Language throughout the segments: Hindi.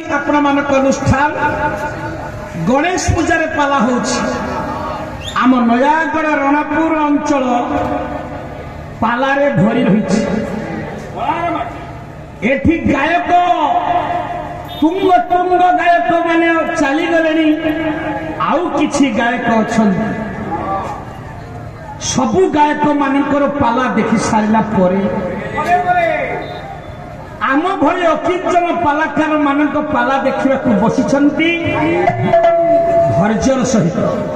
आपण मानक अनुष्ठान गणेश पूजा पाला होछि। आम नयागढ़ रणापुर अंचल पालारे भरी रही। एठी गायक तुंग तुंग गायक माने चली गले, आउ किछि गायक अछंती। सबु गायक मानकर पाला देखि सारिला परे आम भली अकिंचन पालाकार मानक पाला देखा बसिछंती धैर्यर सहित।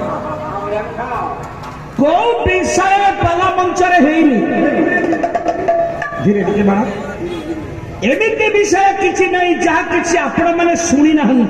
को विषय पाला मंचरे हेनी धीरे धीरे बाण एमिति विषय किछि नहीं जहा किछि आपण माने सुनी नाही।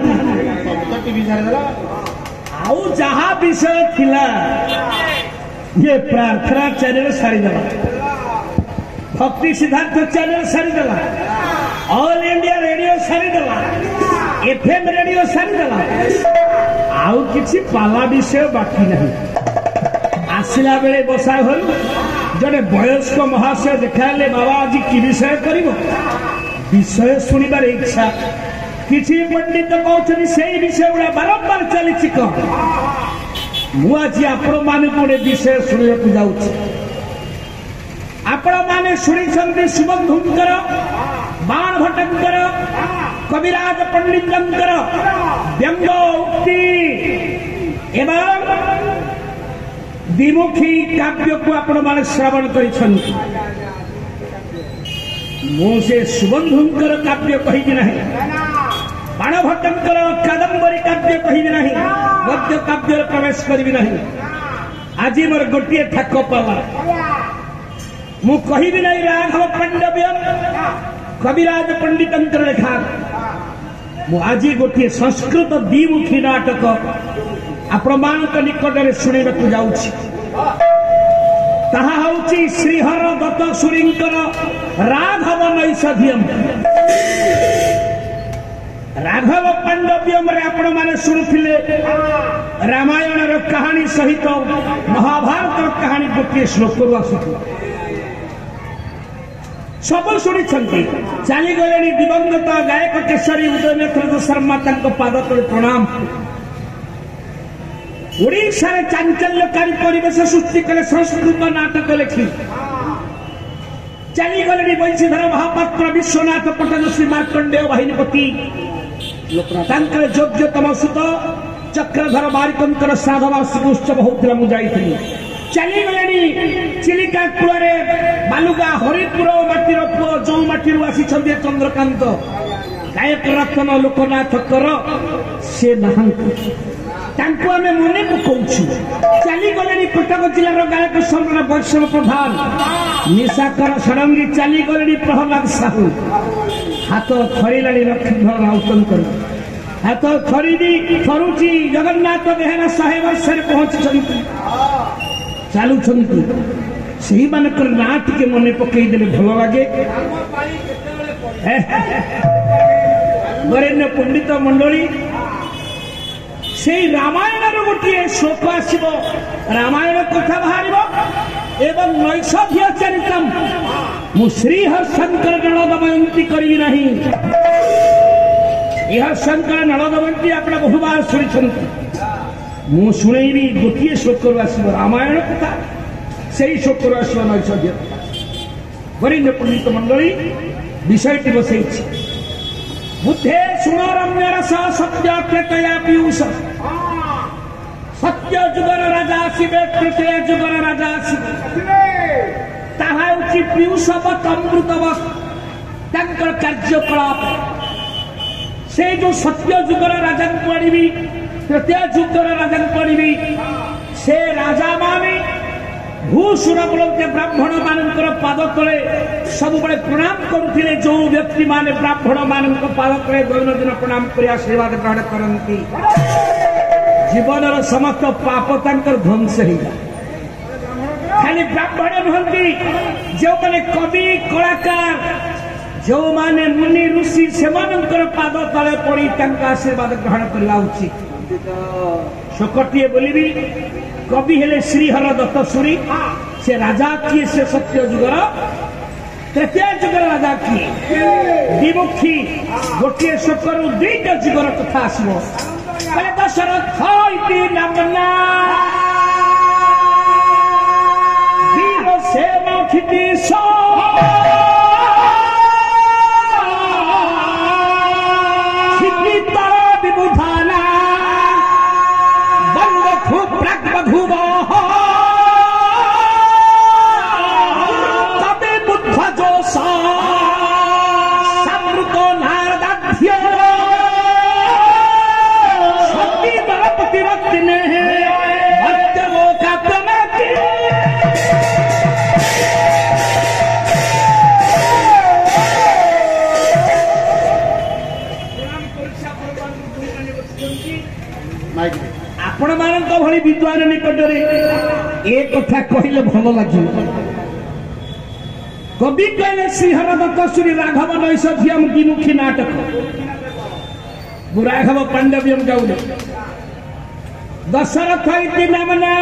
आउ जहा विषय थिला ये प्रार्थना चैनल सारीदेला, भक्ति सिद्धार्थ चैनल सारीदेला, ऑल इंडिया रेडियो सारीदेला, एफएम रेडियो सारीदेला। आउ किछि पाला विषय बाकी नहीं। आसिला बेले बसा हल जड़े वयस्क महाशय देखाले बाबा आज कि विषय करिवो विषय सुनिबार इच्छा। किछि पंडित कहउछनी सेही विषय गुड़ा बारंबार चलिछि क मु आज आपण माने गोटे विषय सुनिବାକୁ जाउछि। आपण माने सुनिछन्ति सुबंधुंकर, बाण भट्टंकर, कविराज पंडितंकर व्यंग उक्ति एवं द्विमुखी काव्य को आपण माने श्रवण करिछन्ति। मु से सुबंधुंकर काव्य कहि नहीं, बाण भट्टंकर कादंबरी काव्य कहि नहीं, गद्य काव्य प्रवेश करी नहीं। आज मोर गोटे ठाक पाला मु कहि नहीं राघव पांडव्य कविराज पंडितंकर लेखा। मु आज गोटे संस्कृत द्विमुखी नाटक आपण मानक निकट में शुणा जाऊँगी। ताहा होची श्रीहर दत्त सुरींकर राघव नैषध्यम। राघव पांडव्यम आपण माने शुणुथिले रामायण कहानी सहित महाभारत कहानी गोटे श्लोक आसुଥିଲା। सब शुणी चली गले दिवंगत गायक केशरी उदयनेत्र शर्मा पाद तले प्रणाम। ओडिशा चांचल्यकारी परिवेश सृष्टि कले संस्कृत नाटक लिखि चली गले बंशीधर महापात्र विश्वनाथ पट्टनायक मार्कंडेय वाहिनीपति योग्यतम सुत चक्रधर बारिकंकर श्राद्धवार्षिक उत्सव होता मुझे चली गले चिलिका कूल बालुगा हरिपुर माटीर पुओ जो माटी आसी चंद्रकांत गायक रत्न लोकनाथ कर से आम मन पकाऊ। चली गले कटक जिलार गायक सम्राट वैष्णव प्रधान निशाकर षडंगी चली गले प्रहलाद साहू हाथ थरिला लक्ष्मीधर राउतंकर हाथ थरुची जगन्नाथ बेहेरा 100 वर्ष पहुंची चलुंट से मानकर ना टे मन पकईदे भल लगे। वरेण्य पंडित मंडली से रामायण गोटे श्लोक आसब रामायण कथा बाहर एवं नैषध्य चरितम मु श्रीहर्षंकर नल दमयंती करी नहीं। हर्षंकर नल दमयंती अपना बहुबार शुणी मु शुणेबी गोटे श्लोक आसब रामायण कथा से श्लोक आसब नैषध्य। वरिण्य पंडित मंडली विषयटी बसई बुद्धे शुण रम्य रस सत्य त्रेतया पीयूष सत्य जुगर राजा आसबे तृतीय जुगर राजा आसबे ताहा पीयूषवत अमृतवत कार्यकलाप से जो सत्य जुगर राजा पढ़ी तृतीय जुगर राजा पढ़ी से राजा माने भूषुर बोलते ब्राह्मण मानकर पाद तले सब बड़े प्रणाम करुले जो व्यक्ति माने ब्राह्मण मान पाद तले दैनंदिन प्रणाम कर आशीर्वाद ग्रहण करती जीवन समस्त पाप तांकर ध्वंस हो खाली ब्राह्मण नुहति जो माने कवि कलाकार जो माने मुनि ऋषि से पाद तले पड़ी आशीर्वाद ग्रहण करवा उचित। शोकटीए बोली कवि हेले श्रीहर दत्त सुरी से राजा किए से सत्य जुगर तृतीय जुगर राजा किए विमुखी गोटे शोकरू दुईटा जुगर कथा आसो दशरथ नामना वीर सेन क्षितीश क्षितितर विबुधाना बंगु प्राग्बधूव तबे बुद्ध जोसा समृत नारदाध्य शक्ति दरपति रत्ने भक्तवो का प्रणति आपण मान भली विद्वान निकटरे ए कथा कहले भल लगे कवि कहले श्रीहर दत्तश्री राघव नैषध्यम द्विमुखी नाटक राघव पांडव्यम गौड़ दशरथ इति नामना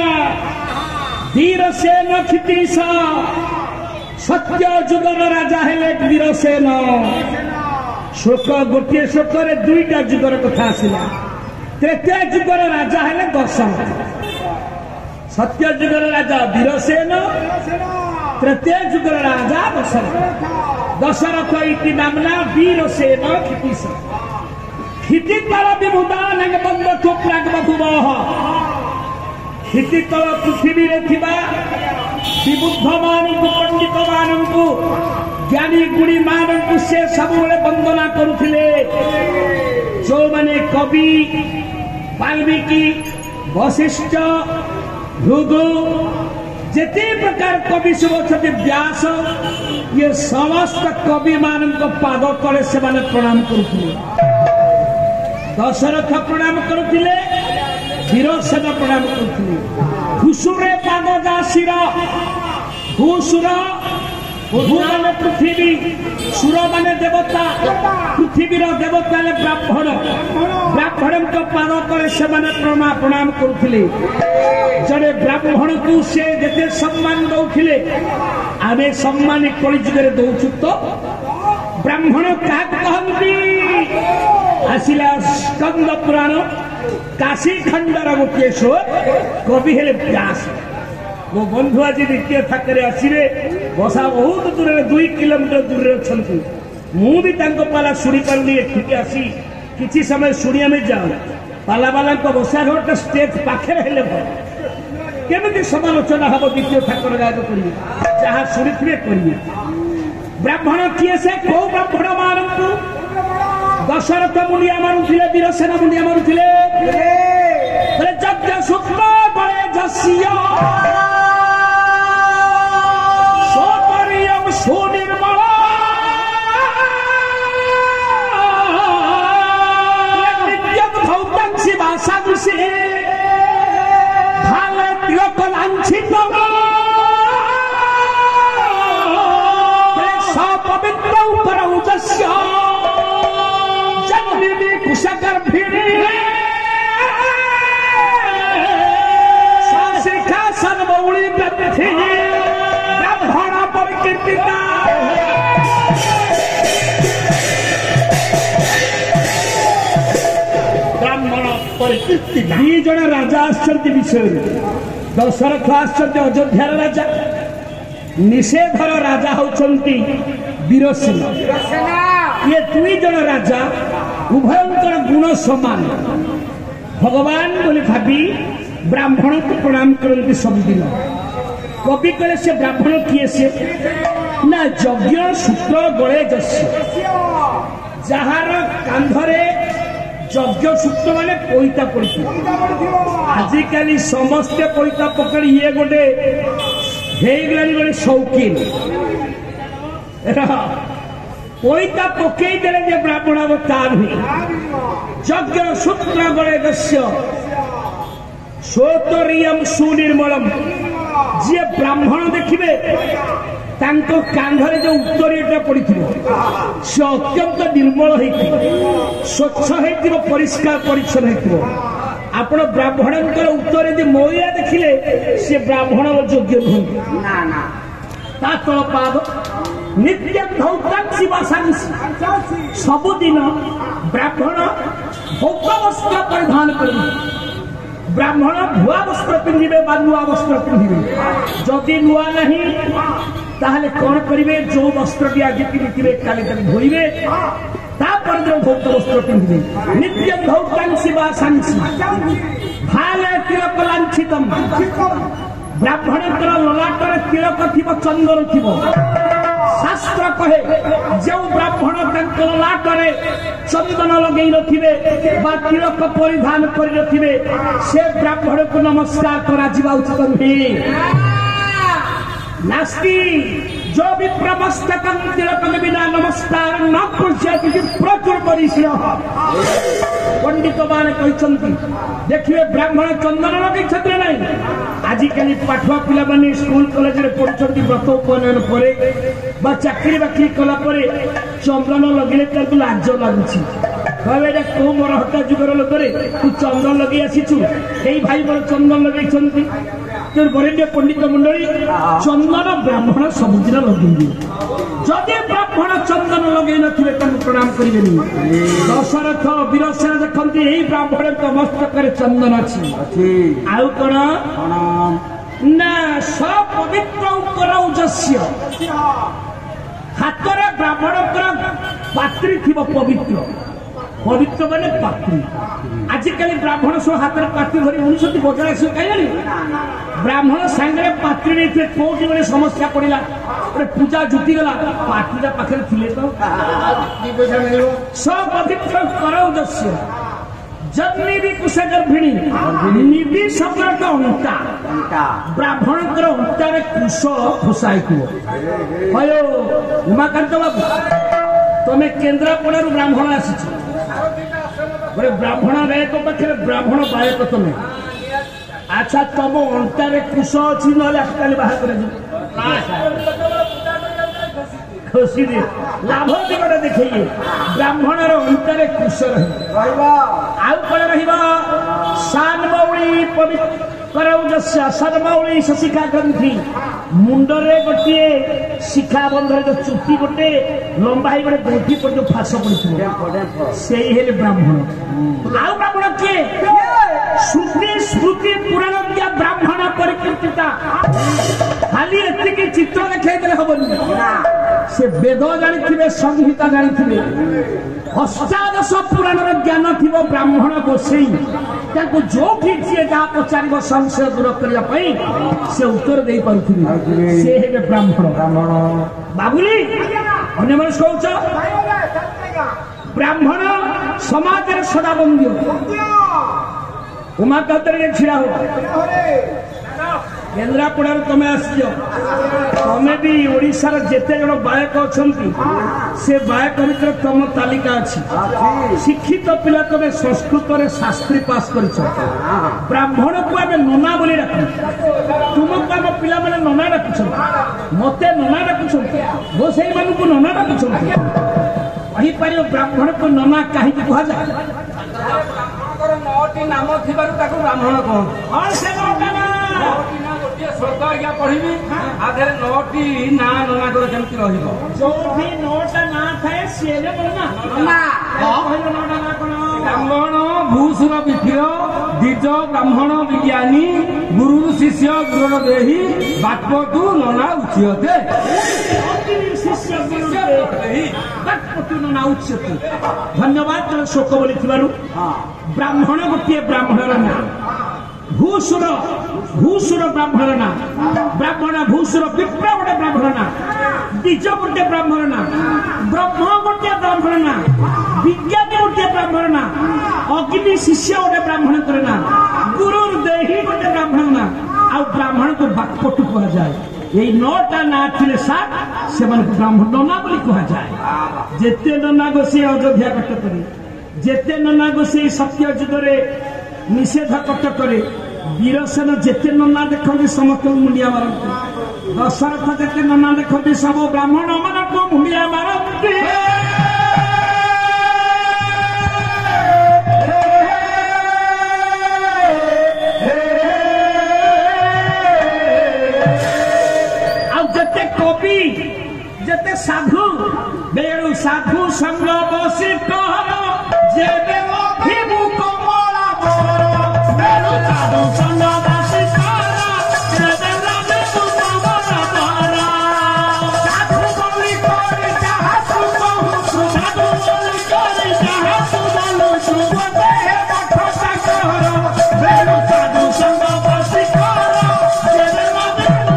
वीरसेन क्षितीश सत्य जुगर राजा हेले वीरसेन शोक गोटे शोकरे दुईटा जुगर कथा आसिला तृतीय जुगर राजा हेले दशरथ सत्य जुगर राजा वीरसेन तृतीय जुगर राजा दशरथ दशरथ इति नामना वीरसेन क्षितीश क्षितितल विबुधान बंधु प्राग्बधूव क्षितितल पृथ्वी रे थिबा विबुद्ध मानकु पंडित मानकु ज्ञानी गुणी मानकु से सबुले वंदना करुथिले जो माने कवि वाल्मीकि वशिष्ठ भृगु जेते प्रकार कवि सब अच्छे व्यास ये समस्त कवि मान पाद तले से प्रणाम करुथिले दशरथ प्रणाम करुथिले वीरसेन प्रणाम करुथिले घुसुरे पाद दासीर भूसुर भू माने पृथ्वी सुर माने देवता पृथ्वीर देवता ने ब्राह्मण ब्राह्मण पाद तले से प्रणाम करुथिले जड़े ब्राह्मण को से जेते सम्मान दौथिले आमे सम्मान कलिजुगे दौचु तो ब्राह्मण क्या कहती आसिला स्कंद पुराण काशी खंडर गोटे शो कवि हेले व्यास मो बंधु आज द्वितीय थाकरे आसिले बसा बहुत दूर 2 किलोमीटर दूर अच्छा मुझे पाला शुणी पार्नी एठिके आसी किसी समय शुणिया में जाओ पाला बाला बसा घर स्टेज पाखे हेले भल केमी समालोचना हम द्वितीय ठाकुर गायक करेंगे जहाँ शुणी करेंगे ब्राह्मण किए से कौ ब्राह्मण मानू दशरथ मुंडिया मारुले वीरसेन मुंडिया मारुले यज्ञ शुक्ल बड़े जसिया सोपरियम सुनिर्मल नित्यम भौतांसी भाषा दुषे भाले तिलक लांछित सपवित्र उपरौजस्य कुशकर भिड़ी शिखा सनबौली प्रति ब्राह्मण परिकीर्तिता ब्राह्मण परिकीर्तिता दी जन राजा आश्चर्य विषय दशरथ आश्चर्य अयोध्यार राजा निषेधर राजा होचंती वीरसेन ये 2 जन राजा उभयंकर गुण समान भगवान बोली भावी ब्राह्मण को प्रणाम करती सबुदिन कवि कहे से ब्राह्मण किए से ना यज्ञ सूत्र गले जस्य जार कांधरे यज्ञ सूत्र माने पैता पड़ी आजिकल समस्ते पैता पकड़ ये गोटे गोटे शौकीन पैता पकई देले जे ब्राह्मण अवतार हुई यज्ञ सूत्र गले दस्य सोतरियम सुनिर्मलम जी ब्राह्मण देखिए तांको कांधरे जो उत्तरीयटा पड़ी से अत्यंत निर्मल होती स्वच्छ हो परिष्कार परिच्छन हो आपण ब्राह्मण उत्तर यदि महिला देखिले से ब्राह्मण योग्य नुहति ना तल पाद नित्य धौतांसी वासांसी सबुदिन ब्राह्मण भौत वस्त्र परिधान करेंगे ब्राह्मण भुआ वस्त्र पिंधे बा नुआ वस्त्र पिंधे जदि नुआ नहीं ताहले कौन करेंगे जो वस्त्र भी आज पिंधे काले धोइबे तापर जो भौत वस्त्र पिंधे नित्य धौतांसी वासांसी भाले तिलक लांछितम ब्राह्मण ललाटर तिलक थी चंदन थी शास्त्र कहे जो ब्राह्मण ललाटरे चंदन लगे नथिबे बा तिलक परिधान कर नथिबे से ब्राह्मण को नमस्कार करा जिबा उचित नुहे नास्ति जो भी प्रमस्तकं तिलक बिना नमस्कार न कुर्याति प्रचुर परिश्रम पंडित माने कहते देखिए ब्राह्मण चंदन लगे छत्र नहीं आजिकल पाठुआ पिला माने स्कूल कॉलेज रे पढ़ुछंती व्रत उपनयन परे बा चाकरी बाकरी कला परे चंदन लगिले ताकू लाज लागुछि कहबे एटा को मोर हटा जुगर लोकरे तू चंदन लगे आसीछु एई भाई मोर चंदन लगे छंती तोर बरेण्य पंडित मंडली चंदन ब्राह्मण सबुदिन लगे जदि ब्राह्मण चंदन लगे नथिबे ताकू प्रणाम करिबेनी दशरथ वीरसेन देखंती एई ब्राह्मण तो मस्तक रे चंदन अछि आउ कोन ना सब पवित्र करौजस्य हाथ रे ब्राह्मण पात्री थी पवित्र पवित्र माने पात्री आजिकल ब्राह्मण सब हाथ में पात्री धरी मनुष्य बजार आस कहीं ब्राह्मण सांगे पात्री नहीं थे कोटी मैंने समस्या पड़ा पूजा जुटी गला पात्रीटा पाखे थे तो सब पवित्र करौजस्य जन्मी भी कुश गर्भिणी निधि शब्द अंता ब्राह्मण अंता कुश फुसाई भयो उमाकांत बाबू तुम्हें केन्द्रापड़ा ब्राह्मण आसी गोटे ब्राह्मण गायक पाखे ब्राह्मण गायक तुम्हें अच्छा तुम अंतार कुश अच्छी ना बाहर खुशी लाभ दिगटा देखिए ब्राह्मणर अंतार कुश आउ कौन रनमौली पवित्र सनमौली शिखा ग्रंथि मुंडरे गोटे शिखा बंधर जो चुटी गोटे लंबा गोटे गोठी पर जो फास पड़े से ब्राह्मण आउ ब्राह्मण किए श्रुति स्मृति पुराण दिया ब्राह्मण परिकीर्तिता खाली एति चित्र देखा हबनी से वेद जानी संहिता जानी अष्टादश पुराण ज्ञान थी ब्राह्मण गोसई जो जी जहाँ पचार संशय दूर करने से उत्तर दे पारे से हे ब्राह्मण बाबुली अन्य मन कौच ब्राह्मण समाज सदा बंदी उमाकांत छिड़ा हो केन्द्रापड़ा तुम आस तमें भी ओडिशार जेते जन गायक अच्छा से गायक भर तुम तालिका अच्छी शिक्षित पिला तुम संस्कृत में शास्त्री पास कर ब्राह्मण को आम नना बोली डाकू तुमको आम पिला मैंने नना डाकुं मत नना डाकुं गोसाई मान को नना डाकुं ब्राह्मण को नना कहीं कह जाए नाम थी ब्राह्मण कौन श्लोक आज्ञा पढ़ी आधे 9टी ना नना जमी रो नौटा ना थाए सी ब्राह्मण भूसुर विधिर द्विज ब्राह्मण विज्ञानी गुरु शिष्य गुरु देही बापटू नना उच्यते नना उच्यते धन्यवाद शोक बोली ब्राह्मण गोटे ब्राह्मणर ना भूसुर भूसुर ब्राह्मण ना ब्राह्मण भूसुर विप्र गोटे ब्राह्मण ना द्विज गोटे ब्राह्मण ना ब्रह्म गोटे ब्राह्मण ना विज्ञानी गोटे ब्राह्मण ना अग्नि शिष्य गोटे ब्राह्मण करना गुरु देही गोटे ब्राह्मण ना आ ब्राह्मण को बाकपटु कह जाए यही 9टा ना थे से ब्राह्मण नना बोली कह जाए जेते नना गोसे अयोध्या कटक जेते नना गोसे सत्य जुगरे निषेध कटक वीरसेन जेते नना देखते समस्त मुंडिया मारती दशरथ जेते नना देखते सब ब्राह्मण मान को मुंडिया मारती साधु संग बसी कर जेबे लभिबु कमला बर बेलु साधु संग बसी कर जेबे लभिबु कमला बर साधु बोली कर जहाँ सुबहु साधु बोली कर जहाँ सुबहु सुबह मठ सागर बेलु साधु संग बसी कर जेबे लभिबु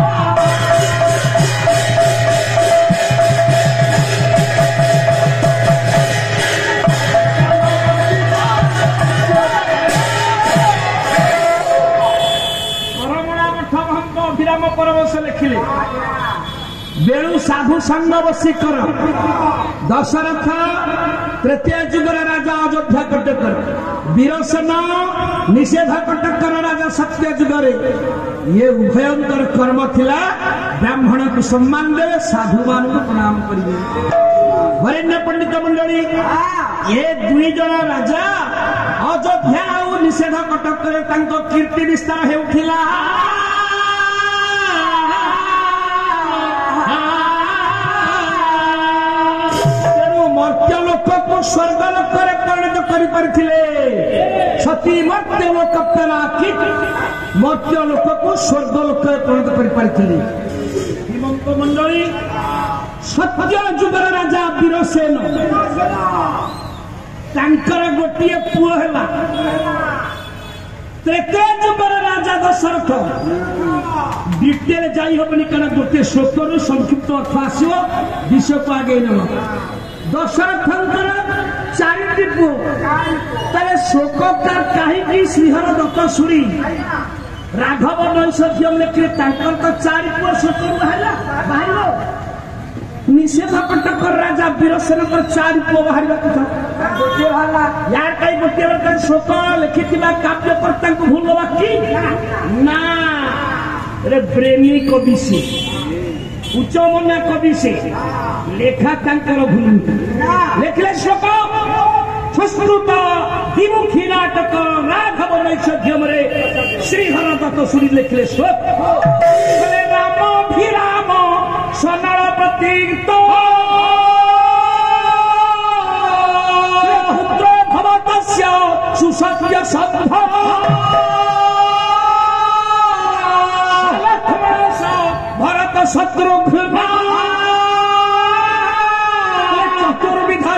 अभिराम परमश लिखिले बेलु साधु संग बसी कर दशरथ तृतीय जुगर राजा अयोध्या कटकर वीरसेन निषेध कटकर राजा सत्य जुगरे ये उभयंकर कर्म थिला ब्राह्मण को सम्मान देवे साधु मान को प्रणाम करिवे वरेण्य पंडित मंडली ये दुई जन राजा अयोध्या और निषेध कटकर तांको कीर्ति विस्तार हेउथिला मर्त्य लोक को स्वर्ग लोक परिणत कर सती मर्त्य लोक मर्त्य लोक को स्वर्ग लोक परिणत कर हिमंत मंडली सत्य जुगर राजा वीरसेन तांकर गोटे पुओ है तृतीय जुगर राजा दशरथ डिटेल जाई हबनी कारण गोटे श्लोक संक्षिप्त अर्थ आसो विषय को आगे न दशरथंकर चारिटी पुओ ताले शोककार कहीं श्रीहर दत्त सुरी राघव नैषध्यम लिखिले तांकर तो चारि पुओ शोक बाहर निषेध कटकर राजा वीरसेन चारि पुओ बाहर यार कई गोटे शोक लिखिथिबा काव्यकर्ता को भूल कि ना रे प्रेमी कवि से उच्च मना कवि से लेखा तांकर भूल लिखले श्लोक संस्कृत द्विमुखी नाटक राघव नैषध्यम रे श्रीहर दत्त सुरी लिखले श्लोक राम सनल प्रतीक्त पुत्र भवतस्य सुसत्य सद्ध भरत शत्रुघ्न चतुर्विधा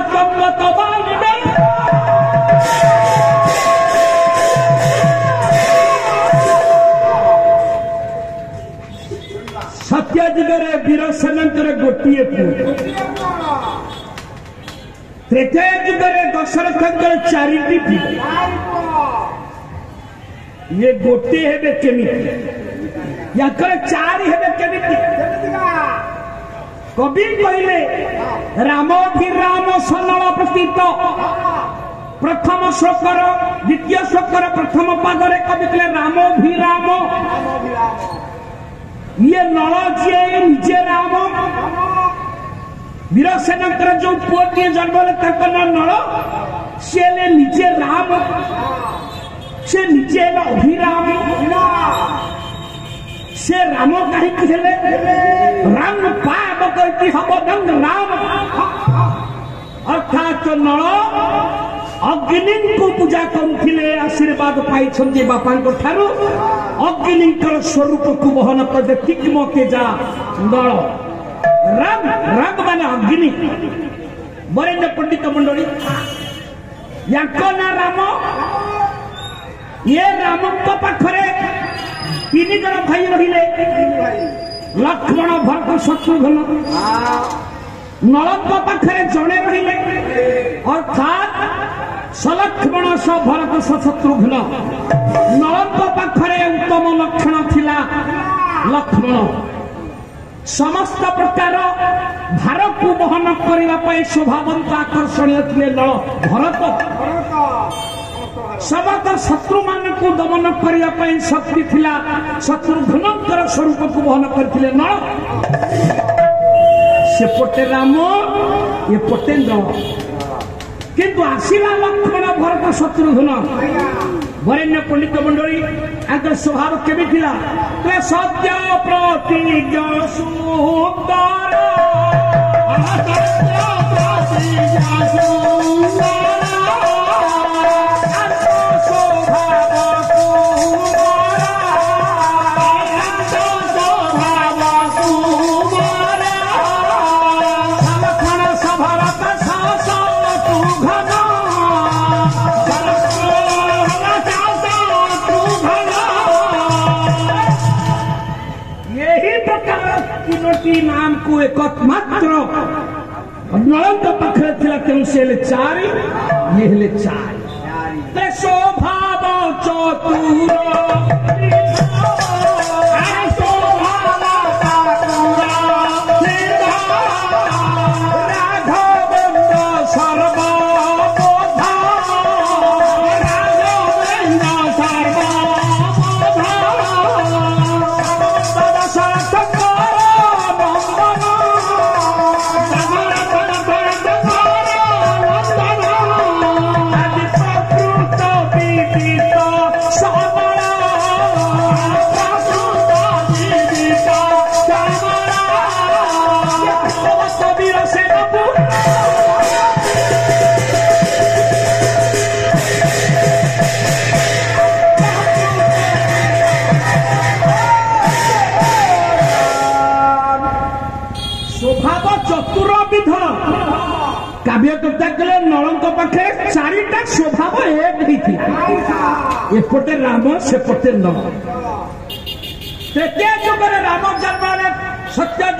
सत्य जुगरे वीरसेन गोटे पुओ तृतीय जुगरे दशरथ चारिटी पुओ ये गोटे हेबे केमिति याकर चारि हेबे केमिति कवि कहले रामोभिराम सनल प्रतीत प्रथम श्लोकर द्वितीय श्लोकर प्रथम पादरे कवि कहले रामोभिराम ये नल जी निजे राम वीरसेन जो पुओटी जन्म नल सी निजे राम से निजे अभिराम से राम कहीं राम पाप करती हम राम अर्थात नल अग्नि को पूजा करुले आशीर्वाद पाई बापा ठारू अग्नि स्वरूप को बहन कर तिक्म तेजा नल राम राम मान अग्नि वरेण्य पंडित मंडली या ना राम ये राम पाखरे तीन जन भाई रहिले लक्ष्मण भरत शत्रुघ्न नल पाखरे जड़े रहिले अर्थात सलक्ष्मण स भरत स शत्रुघ्न नल पाखरे उत्तम लक्षण थिला लक्ष्मण समस्त प्रकार भार को बहन करने स्वभावंत आकर्षणीय थे नल भरत समस्त शत्रु मान को दमन करने शक्ति थिला शत्रुघ्न स्वरूप को बहन करते नल सेपटे राम ये पटे नल किंतु आसिला लक्ष्मण भरत शत्रुघ्न वरेण्य पंडित मंडली आगे स्वभाव केमी थिला सत्य प्रतिज्ञ सुंदर नाम को एकमात्र नलंक पाखे थिला तेणु से हेले चारि ये हेले चारि स्वभाव चतुर स्वभाव चतुर्विध काव्यकर्ता कले नलंक पाखे चारिटा स्वभाव एक ही थी एपटे राम सेपटे नल तृतीय जुग राम जन्म सत्य